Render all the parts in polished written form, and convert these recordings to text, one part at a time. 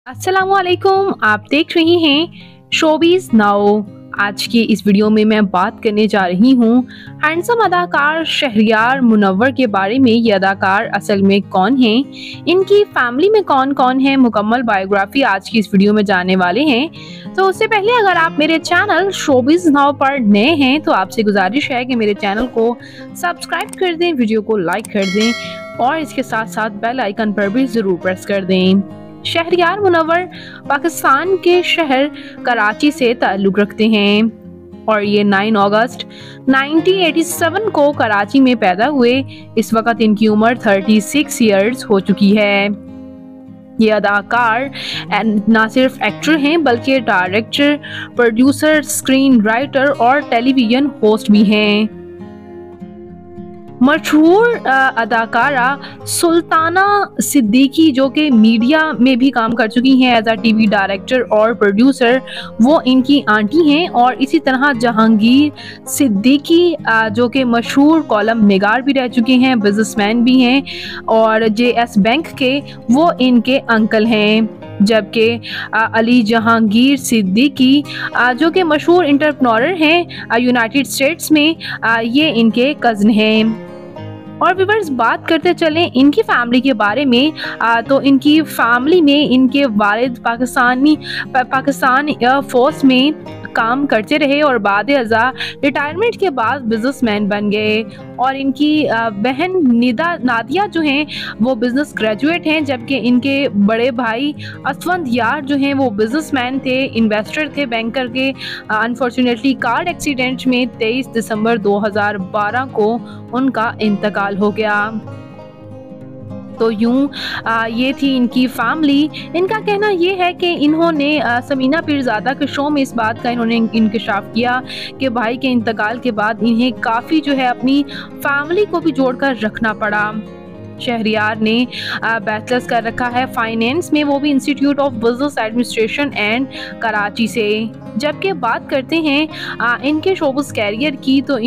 अस्सलामुअलैकुम, आप देख रहे हैं शोबिज़ नाउ। आज की इस वीडियो में मैं बात करने जा रही हूँ हैंडसम अदाकार शहरयार मुनव्वर के बारे में। ये अदाकार असल में कौन हैं, इनकी फैमिली में कौन कौन है, मुकम्मल बायोग्राफी आज की इस वीडियो में जानने वाले हैं। तो उससे पहले अगर आप मेरे चैनल शोबिज़ नाउ पर नए हैं तो आपसे गुजारिश है कि मेरे चैनल को सब्सक्राइब कर दें, वीडियो को लाइक कर दें और इसके साथ साथ बेल आइकन पर भी ज़रूर प्रेस कर दें। शहरयार मुनव्वर पाकिस्तान के शहर कराची से ताल्लुक़ रखते हैं और ये 9 अगस्त 1987 को कराची में पैदा हुए। इस वक्त इनकी उम्र 36 ईयर्स हो चुकी है। ये अदाकार ना सिर्फ एक्टर हैं बल्कि डायरेक्टर, प्रोड्यूसर, स्क्रीन राइटर और टेलीविज़न होस्ट भी हैं। मशहूर अदाकारा सुल्ताना सिद्दीकी जो कि मीडिया में भी काम कर चुकी हैं एज अ टीवी डायरेक्टर और प्रोड्यूसर, वो इनकी आंटी हैं। और इसी तरह जहांगीर सिद्दीकी जो कि मशहूर कॉलम निगार भी रह चुके हैं, बिजनेसमैन भी हैं और JS बैंक के, वो इनके अंकल हैं। जबकि अली जहांगीर सिद्दीकी जो कि मशहूर एंटरप्रेन्योर हैं यूनाइटेड स्टेट्स में, ये इनके कज़न हैं। और व्यूअर्स, बात करते चलें इनकी फैमिली के बारे में, तो इनकी फैमिली में इनके वालिद पाकिस्तान एयरफोर्स में काम करते रहे और बाद अज़ा रिटायरमेंट के बाद बिजनेसमैन बन गए। और इनकी बहन नादिया जो हैं वो बिज़नेस ग्रेजुएट हैं, जबकि इनके बड़े भाई असवंद यार जो हैं वो बिजनेसमैन थे, इन्वेस्टर थे, बैंकर के। अनफॉर्चुनेटली कार एक्सीडेंट में 23 दिसंबर 2012 को उनका इंतकाल हो गया। तो यूं ये थी इनकी फैमिली। इनका कहना ये है कि इन्होंने समीना पीरज़ादा के शो में इस बात का इन्होंने इंकशाफ किया कि भाई के इंतकाल के बाद इन्हें काफ़ी जो है अपनी फैमिली को भी जोड़कर रखना पड़ा। शहरयार ने बैचलर्स कर रखा है फाइनेंस में, वो भी institute of business administration and Karachi से। जबकि बात करते हैं इनके शोबिज़ कैरियर की, तो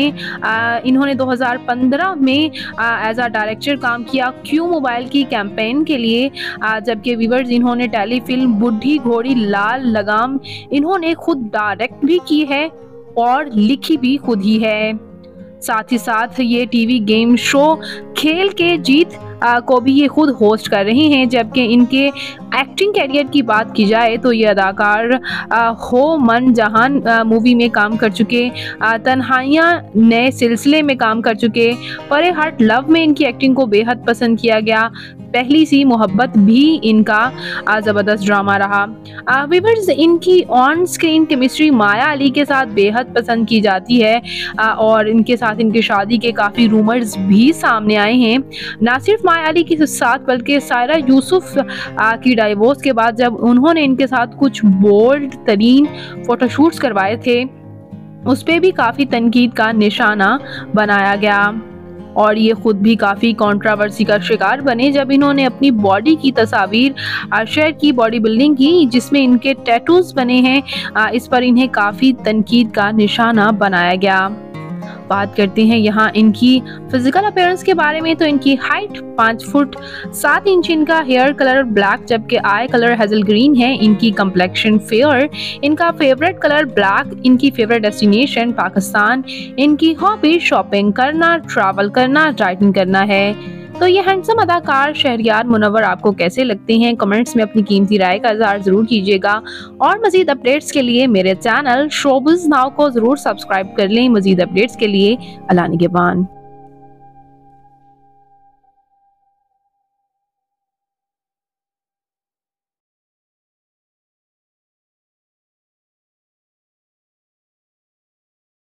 इन्होंने 2015 में एज अ डायरेक्टर काम किया क्यू मोबाइल की कैंपेन के लिए। जबकि व्यूअर्स, इन्होंने टेलीफिल्म बुढ़ी घोड़ी लाल लगाम इन्होंने खुद डायरेक्ट भी की है और लिखी भी खुद ही है। साथ ही साथ ये टीवी गेम शो खेल के जीत को भी ये खुद होस्ट कर रहे हैं। जबकि इनके एक्टिंग कैरियर की बात की जाए तो ये अदाकार हो मन जहान मूवी में काम कर चुके, तन्हाइयाँ नए सिलसिले में काम कर चुके, परे हार्ट लव में इनकी एक्टिंग को बेहद पसंद किया गया, पहली सी मोहब्बत भी इनका ज़बरदस्त ड्रामा रहा। व्यूअर्स, इनकी on screen chemistry Maya Ali के साथ बेहद पसंद की जाती है और इनके साथ इनकी शादी के काफ़ी रूमर्स भी सामने आए हैं। ना सिर्फ माया अली के साथ बल्कि सायरा यूसुफ की डाइवोर्स के बाद जब उन्होंने इनके साथ कुछ बोल्ड तरीन फोटोशूट्स करवाए थे, उस पर भी काफ़ी तनकीद का निशाना बनाया गया और ये खुद भी काफ़ी कंट्रोवर्सी का शिकार बने जब इन्होंने अपनी बॉडी की तस्वीर शेयर की, बॉडी बिल्डिंग की, जिसमें इनके टैटूज बने हैं। इस पर इन्हें काफ़ी तनकीद का निशाना बनाया गया। बात करते हैं यहाँ इनकी फिजिकल अपीयरेंस के बारे में, तो इनकी हाइट 5 फुट 7 इंच, इनका हेयर कलर ब्लैक जबकि आई कलर हेजल ग्रीन है, इनकी कंप्लेक्शन फेयर, इनका फेवरेट कलर ब्लैक, इनकी फेवरेट डेस्टिनेशन पाकिस्तान, इनकी हॉबी शॉपिंग करना, ट्रैवल करना, राइटिंग करना है। तो ये हैंडसम अदाकार शहरयार मुनव्वर आपको कैसे लगते हैं? कमेंट्स में अपनी कीमती राय का इज़हार ज़रूर कीजिएगा और मज़ीद अपडेट्स के लिए मेरे चैनल शोबिज़ नाउ को ज़रूर सब्सक्राइब कर लें। मज़ीद अपडेट्स के लिए अल्लाह निगहबान।